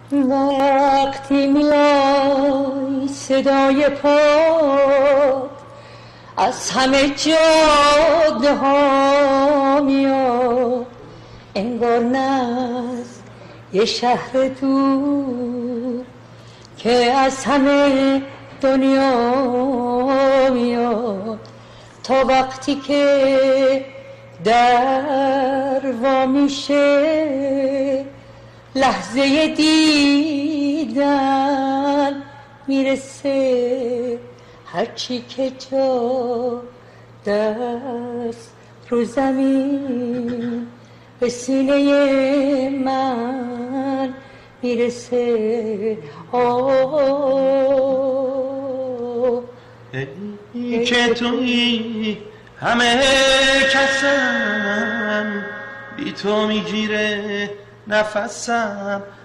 وقتی میای صدای پاد از همه جاده ها میاد، انگار نز یه شهر دور که از همه دنیا میاد. تا وقتی که در وا میشه لحظه دیدن میرسه، هرچی که جا دست رو زمین به سینه من میرسه. ای که توی همه کسم، بی تو میگیره نفسم،